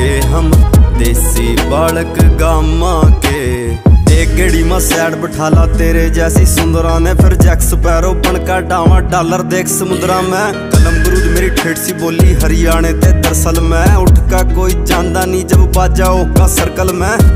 के हम देसी बालक गामा के। एक गेड़ी में सैड बिठाला तेरे जैसी सुंदरा ने, फिर जैक स्पैरो बन का डावा डॉलर देख समुद्रा में। कलम गुरूज मेरी ठेठ सी बोली हरियाणे ते दरअसल में, उठ का कोई जानदा नहीं जब बाजा का सर्कल में।